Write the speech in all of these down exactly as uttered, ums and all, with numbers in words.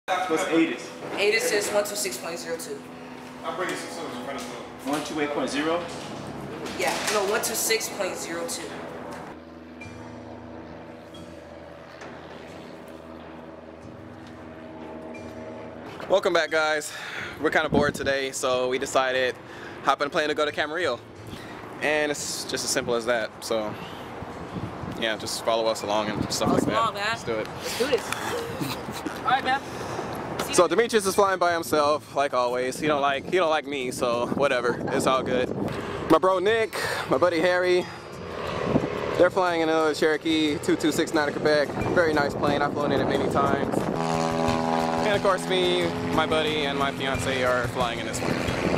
What's A D I S? A D I S is one two six point zero two. I'll bring you some symbols in front of you. one two eight point zero? Yeah, no, one two six point zero two. Welcome back, guys. We're kind of bored today, so we decided hop in a plane to go to Camarillo. And it's just as simple as that. So yeah, just follow us along and stuff Follow like us that. along, man. Let's do it. Let's do this. All right, man. See So you. Demetrius is flying by himself, like always. He don't like he don't like me, so whatever. It's all good. My bro Nick, my buddy Harry, they're flying in another Cherokee two two six nine to Quebec. Very nice plane. I've flown in it many times. And of course, me, my buddy, and my fiance are flying in this one.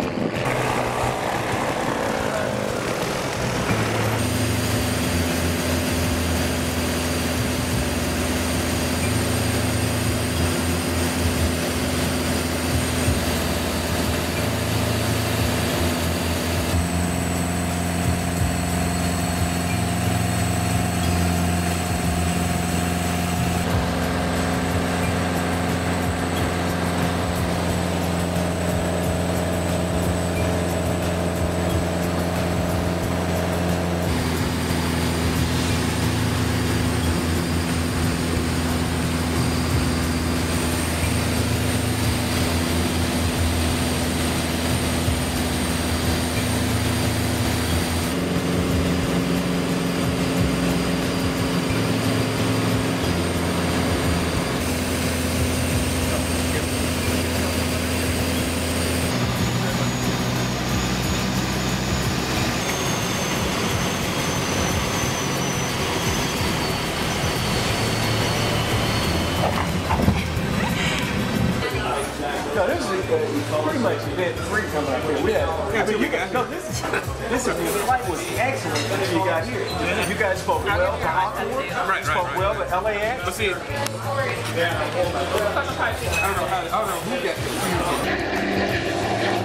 No, this is uh, pretty much event three coming up here. We had, I mean, you guys, no, this is, this is, the flight was excellent until you got here. You guys spoke well to Hollywood. Right, You spoke right, well to L A X. Let's see. Yeah. I don't know how, I don't know who got this.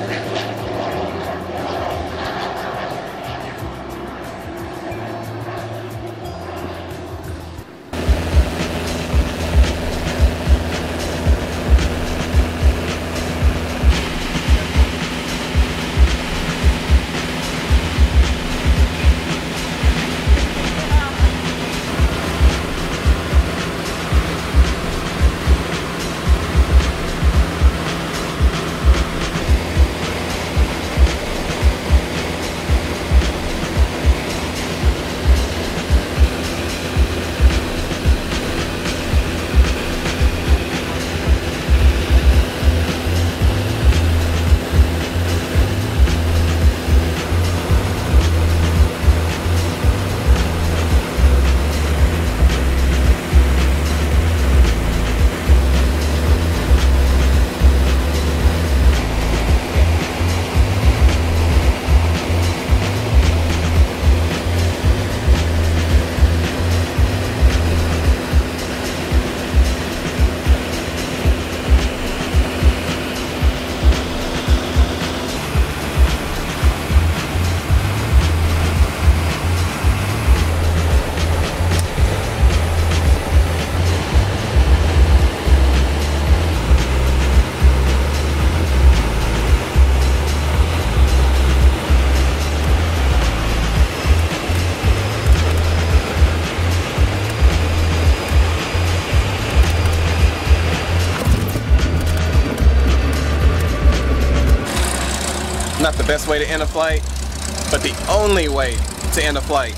Not the best way to end a flight, but the only way to end a flight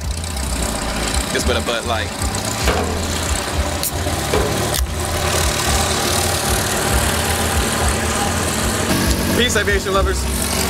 is with a Bud Light. Peace, aviation lovers.